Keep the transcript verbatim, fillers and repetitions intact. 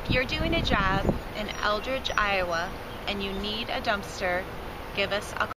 If you're doing a job in Eldridge, Iowa, and you need a dumpster, give us a call.